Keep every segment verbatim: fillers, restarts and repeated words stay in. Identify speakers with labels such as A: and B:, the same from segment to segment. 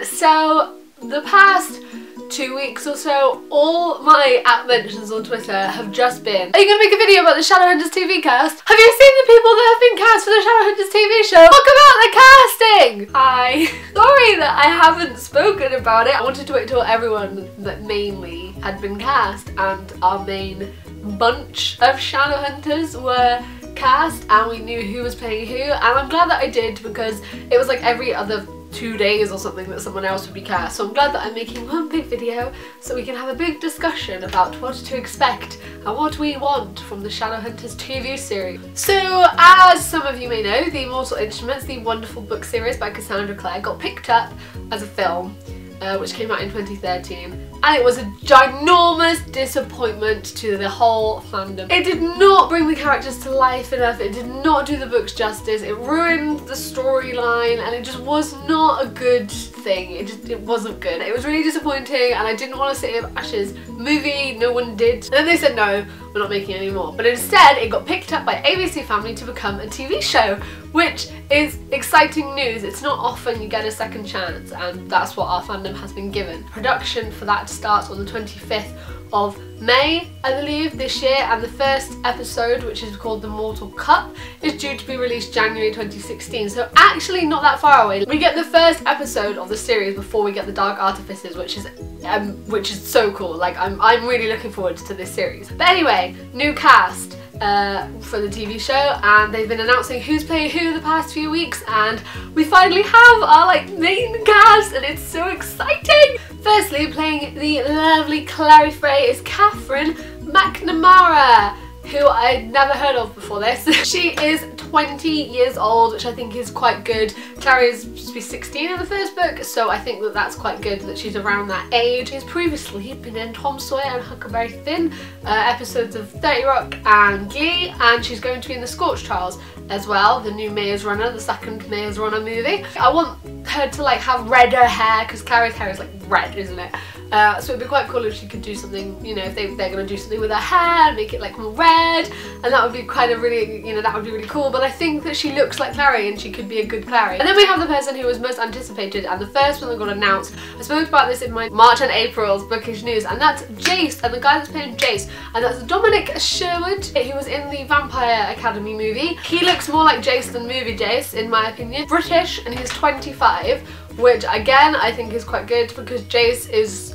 A: So the past two weeks or so, all my at mentions on Twitter have just been, are you going to make a video about the Shadowhunters T V cast? Have you seen the people that have been cast for the Shadowhunters T V show? Talk about the casting! I, sorry that I haven't spoken about it. I wanted to wait till everyone that mainly had been cast and our main bunch of Shadowhunters were cast and we knew who was playing who, and I'm glad that I did because it was like every other two days or something that someone else would be cast, so I'm glad that I'm making one big video so we can have a big discussion about what to expect and what we want from the Shadowhunters T V series. So as some of you may know, the Immortal Instruments, the wonderful book series by Cassandra Clare, got picked up as a film uh, which came out in twenty thirteen, and it was a ginormous disappointment to the whole fandom. It did not bring the characters to life enough, it did not do the books justice, it ruined the storyline, and it just was not a good thing. It just it wasn't good. It was really disappointing and I didn't want to see Ash's movie, no one did. And then they said no, we're not making any more. But instead it got picked up by A B C Family to become a T V show, which is exciting news. It's not often you get a second chance, and that's what our fandom has been given. Production for that starts on the twenty-fifth of May, I believe, this year, and the first episode, which is called The Mortal Cup, is due to be released January twenty sixteen, so actually not that far away. We get the first episode of the series before we get the Dark Artificers, which is um, which is so cool. Like, I'm, I'm really looking forward to this series. But anyway, new cast uh, for the T V show, and they've been announcing who's playing who the past few weeks, and we finally have our like main cast, and it's so exciting! Firstly, playing the lovely Clary Frey is Catherine McNamara, who I'd never heard of before this. She is twenty years old, which I think is quite good. Clary is supposed to be sixteen in the first book, so I think that that's quite good that she's around that age. She's previously been in Tom Sawyer and Huckleberry Finn, uh, episodes of thirty Rock and Glee, and she's going to be in the Scorch Trials as well, the new Maze Runner, the second Maze Runner movie. I want her to like have redder hair, because Clary's hair is like red, isn't it? Uh, so it'd be quite cool if she could do something, you know, if they, they're going to do something with her hair and make it like more red, and that would be kind of really, you know, that would be really cool. But I think that she looks like Clary and she could be a good Clary. And then we have the person who was most anticipated and the first one that got announced. I spoke about this in my March and April's bookish news, and that's Jace, and the guy that's playing Jace, and that's Dominic Sherwood. He was in the Vampire Academy movie. He looks more like Jace than movie Jace, in my opinion. British, and he's twenty-five, which again I think is quite good because Jace is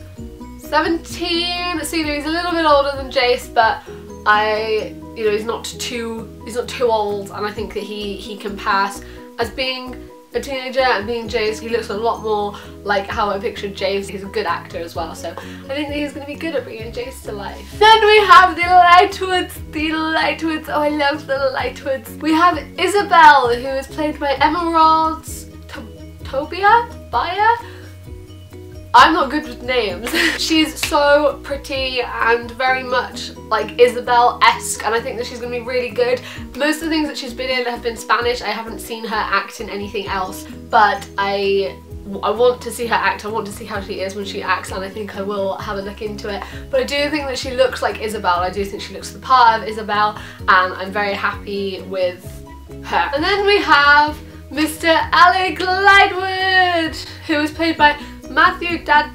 A: seventeen, so you know, he's a little bit older than Jace, but I, you know, he's not too, he's not too old, and I think that he, he can pass as being a teenager and being Jace. He looks a lot more like how I pictured Jace. He's a good actor as well, so I think that he's going to be good at bringing Jace to life. Then we have the Lightwoods, the Lightwoods, oh I love the Lightwoods. We have Isabel, who is played by Emerald to Tobia? Baya? I'm not good with names. She's so pretty and very much like Isabel-esque, and I think that she's going to be really good. Most of the things that she's been in have been Spanish. I haven't seen her act in anything else, but I I want to see her act. I want to see how she is when she acts, and I think I will have a look into it. But I do think that she looks like Isabel. I do think she looks the part of Isabel, and I'm very happy with her. And then we have Mister Alec Lightwood, who is played by Matthew Dad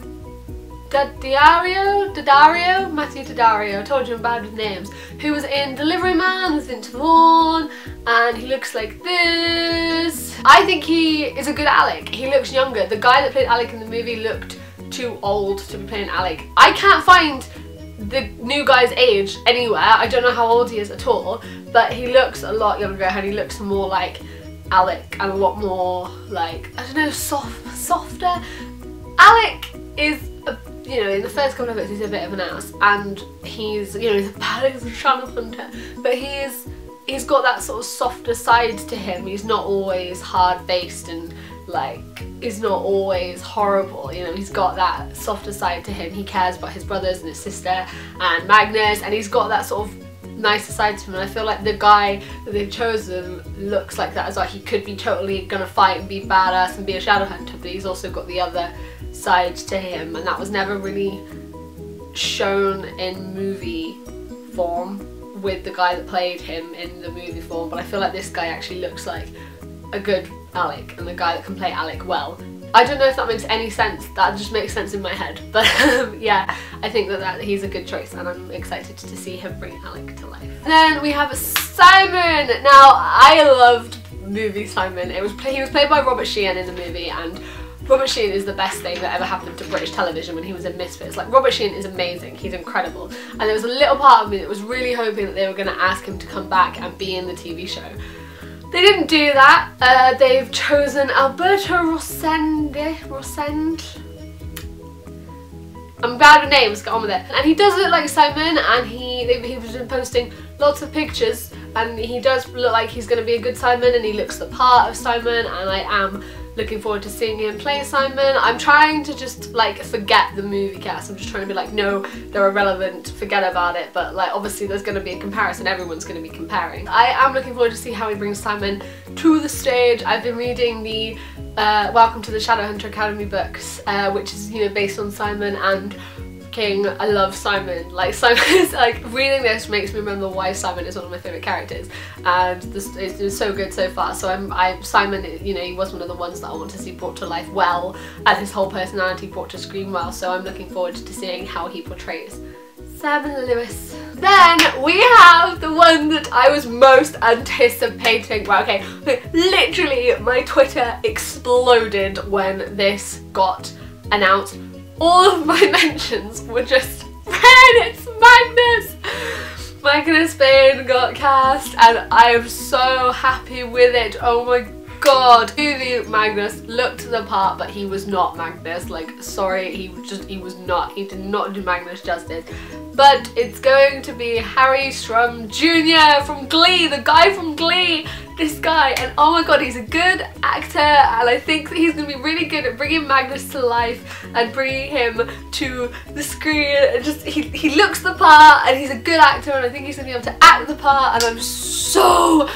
A: Daddario? Daddario? Matthew Daddario, I told you I'm bad with names. Who was in Delivery Man with Vince Vaughn, and he looks like this. I think he is a good Alec. He looks younger. The guy that played Alec in the movie looked too old to be playing Alec. I can't find the new guy's age anywhere. I don't know how old he is at all, but he looks a lot younger and he looks more like Alec and a lot more like, I don't know, soft, softer. Alec is, a, you know, in the first couple of books he's a bit of an ass, and he's, you know, he's a badass Shadowhunter, but he's he's got that sort of softer side to him. He's not always hard-faced and like, he's not always horrible, you know, he's got that softer side to him. He cares about his brothers and his sister and Magnus, and he's got that sort of nicer side to him, and I feel like the guy that they've chosen looks like that as well. He could be totally gonna fight and be badass and be a Shadowhunter, but he's also got the other side to him, and that was never really shown in movie form with the guy that played him in the movie form. But I feel like this guy actually looks like a good Alec, and the guy that can play Alec well I don't know if that makes any sense, that just makes sense in my head, but um, yeah, I think that, that he's a good choice and I'm excited to see him bring Alec to life. And then we have Simon! Now, I loved movie Simon. It was He was played by Robert Sheehan in the movie, and Robert Sheehan is the best thing that ever happened to British television when he was in Misfits. Like, Robert Sheehan is amazing, he's incredible. And there was a little part of me that was really hoping that they were going to ask him to come back and be in the T V show. They didn't do that. Uh, they've chosen Alberto Rosende, Rosend. I'm bad with names, get on with it. And he does look like Simon, and he, he's been posting lots of pictures, and he does look like he's going to be a good Simon, and he looks the part of Simon, and I am looking forward to seeing him play Simon. I'm trying to just like forget the movie cast. I'm just trying to be like, no, they're irrelevant, forget about it. But like, obviously there's going to be a comparison, everyone's going to be comparing. I am looking forward to see how he brings Simon to the stage. I've been reading the uh, Welcome to the Shadowhunter Academy books, uh, which is, you know, based on Simon and King. I love Simon. Like, Simon is like, reading this makes me remember why Simon is one of my favourite characters, and this is so good so far. So I'm I Simon, you know, he was one of the ones that I want to see brought to life well, and his whole personality brought to screen well, so I'm looking forward to seeing how he portrays Simon Lewis. Then we have the one that I was most anticipating. Well, okay, literally my Twitter exploded when this got announced. All of my mentions were just red, it's Magnus! Magnus Bane got cast and I am so happy with it. Oh my god. Movie Magnus looked the part, but he was not Magnus. Like, sorry, he just, he was not. He did not do Magnus justice. But it's going to be Harry Strum Junior from Glee, the guy from Glee. This guy, and oh my god, he's a good actor, and I think that he's going to be really good at bringing Magnus to life and bringing him to the screen. And just, he, he looks the part, and he's a good actor, and I think he's going to be able to act the part, and I'm so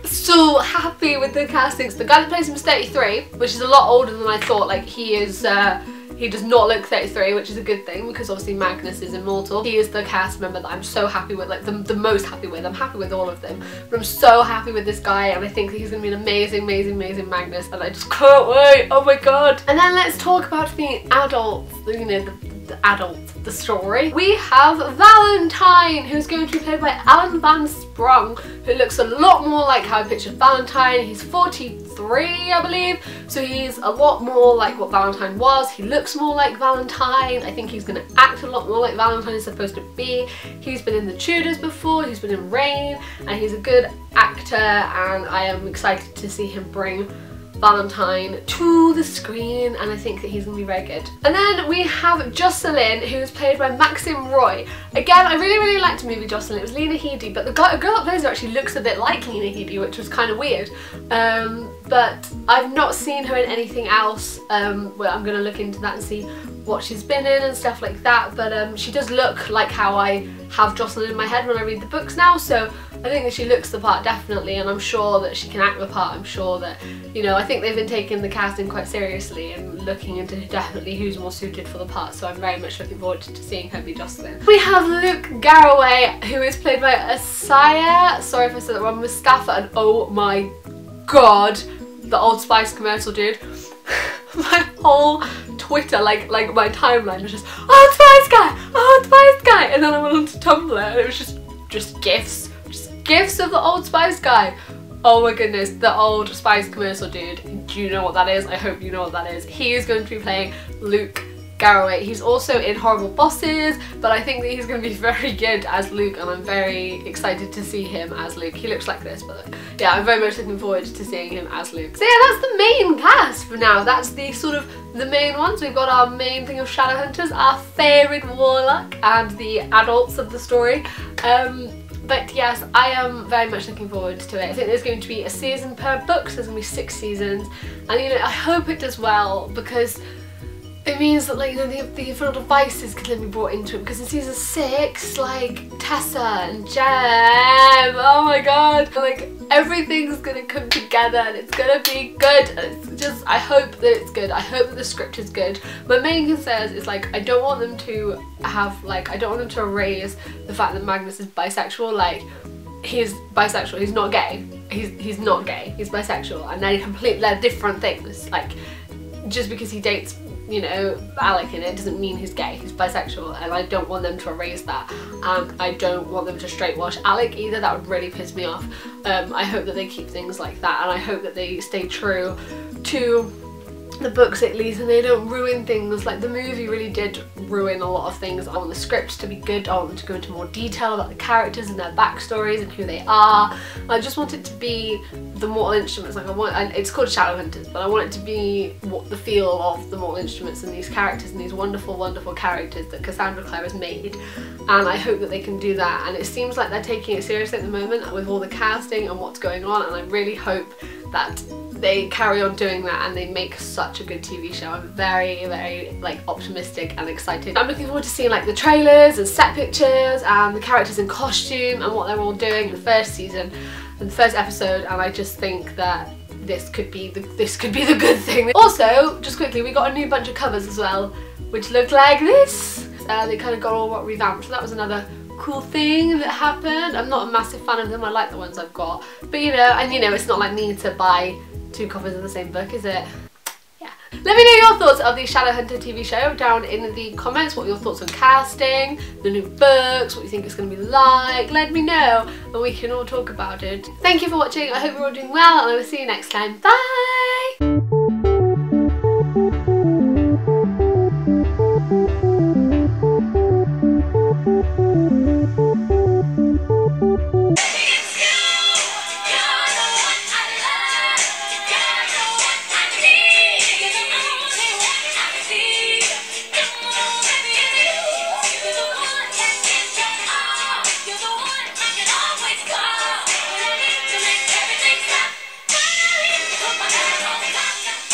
A: so happy with the castings. The guy that plays him is thirty-three, which is a lot older than I thought. Like, he is uh he does not look thirty-three, which is a good thing because obviously Magnus is immortal. He is the cast member that I'm so happy with, like the, the most happy with. I'm happy with all of them, but I'm so happy with this guy, and I think that he's going to be an amazing, amazing, amazing Magnus, and I just can't wait. Oh my god. And then let's talk about the adults, you know, the, the adults, the story. We have Valentine, who's going to be played by Alan Van Sprong, who looks a lot more like how I pictured Valentine. He's forty-three, I believe, so he's a lot more like what Valentine was. He looks more like Valentine. I think he's going to act a lot more like Valentine is supposed to be. He's been in The Tudors before, he's been in Rain, and he's a good actor, and I am excited to see him bring Valentine to the screen, and I think that he's going to be very good. And then we have Jocelyn, who's played by Maxim Roy. Again, I really, really liked the movie Jocelyn. It was Lena Headey, but the girl, girl that plays her actually looks a bit like Lena Headey, which was kind of weird. Um, but I've not seen her in anything else. Um, well, I'm going to look into that and see what she's been in and stuff like that, but um, she does look like how I have Jocelyn in my head when I read the books now, so I think that she looks the part definitely, and I'm sure that she can act the part. I'm sure that, you know, I think they've been taking the casting quite seriously and looking into definitely who's more suited for the part, so I'm very much looking forward to seeing her be Jocelyn. We have Luke Garraway, who is played by Asaya, sorry if I said that wrong, Mustafa, and oh my god, the Old Spice commercial, dude. My whole Twitter, like like my timeline was just, oh, Spice guy, oh, Spice guy, and then I went onto Tumblr and it was just just gifs, just gifs of the Old Spice guy. Oh my goodness, the Old Spice commercial, dude. Do you know what that is? I hope you know what that is. He is going to be playing Luke Garraway. He's also in Horrible Bosses, but I think that he's going to be very good as Luke, and I'm very excited to see him as Luke. He looks like this, but yeah, I'm very much looking forward to seeing him as Luke. So yeah, that's the main cast for now. That's the sort of the main ones. We've got our main thing of Shadowhunters, our fairy warlock, and the adults of the story. Um, But yes, I am very much looking forward to it. I think there's going to be a season per book, so there's going to be six seasons. And you know, I hope it does well, because it means that, like, you know, the, the infernal devices can then be brought into it, because in season six, like, Tessa and Jem, oh my god, like, everything's gonna come together and it's gonna be good. It's just, I hope that it's good. I hope that the script is good. My main concern is, like, I don't want them to have, like, I don't want them to erase the fact that Magnus is bisexual. Like, he's bisexual, he's not gay. He's, he's not gay, he's bisexual, and they're completely, they're different things. Like, just because he dates, you know, Alec in it doesn't mean he's gay. He's bisexual, and I don't want them to erase that. And I don't want them to straight wash Alec either. That would really piss me off. Um, I hope that they keep things like that, and I hope that they stay true to the books at least, and they don't ruin things. Like the movie really did ruin a lot of things. I want the script to be good. I want them to go into more detail about the characters and their backstories and who they are. I just want it to be the Mortal Instruments. Like I want, I, it's called Shadowhunters, but I want it to be what the feel of the Mortal Instruments and these characters and these wonderful, wonderful characters that Cassandra Clare has made. And I hope that they can do that. And it seems like they're taking it seriously at the moment with all the casting and what's going on. And I really hope that they carry on doing that and they make such a good T V show. I'm very, very like optimistic and excited. I'm looking forward to seeing like the trailers and set pictures and the characters in costume and what they're all doing in the first season and the first episode, and I just think that this could be the this could be the good thing. Also, just quickly, we got a new bunch of covers as well, which look like this. Uh, they kind of got all revamped, so that was another cool thing that happened. I'm not a massive fan of them. I like the ones I've got, but you know, and you know, it's not like me to buy two copies of the same book, is it? Yeah. Let me know your thoughts of the Shadowhunter T V show down in the comments. What are your thoughts on casting, the new books, what you think it's going to be like. Let me know and we can all talk about it. Thank you for watching. I hope you're all doing well, and I will see you next time. Bye!